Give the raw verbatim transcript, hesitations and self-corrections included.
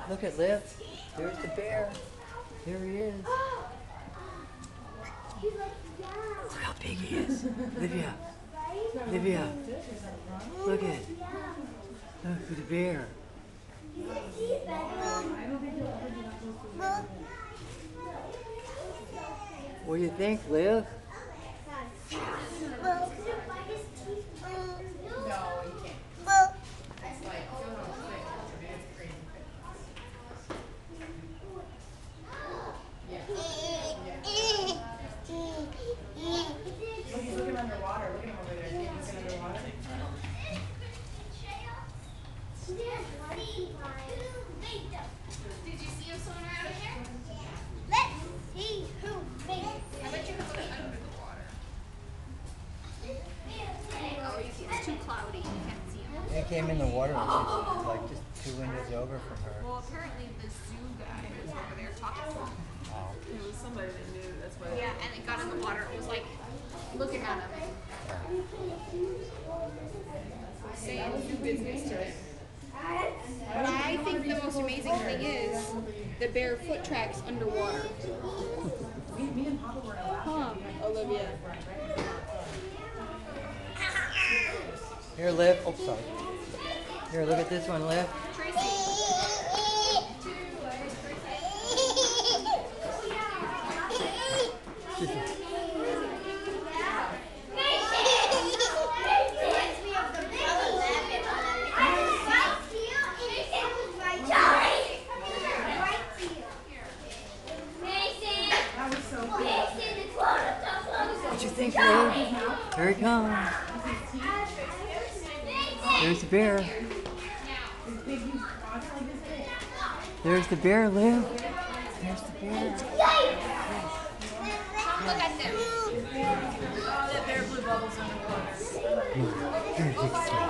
Look at Liv. There's the bear. There he is. Look how big he is. Livia. Livia. Look at. Look at the bear. What do you think, Liv? Underwater. Look at him over there. He's looking underwater. Did you see him swimming around in here? Let's see who made it. I bet you could put it under the water. Oh, you see, it's too cloudy. You can't see him. He came in the water, which is like just two windows over from her. Well, apparently the zoo guy was over there talking to him. Oh. It was somebody that knew. That's why. Yeah, and it got in the water. It was like looking at him. Saying do business to it. But I think the most amazing thing is the bare foot tracks underwater. Me, me and Papa were allowed. Huh, Olivia. Here, Liv. Oh, sorry. Here, look at this one, Liv. Tracy. What you think, Liv? Here he comes. There's the bear. There's the bear, Liv. There's the bear. Look at them. That bear blew bubbles underwater.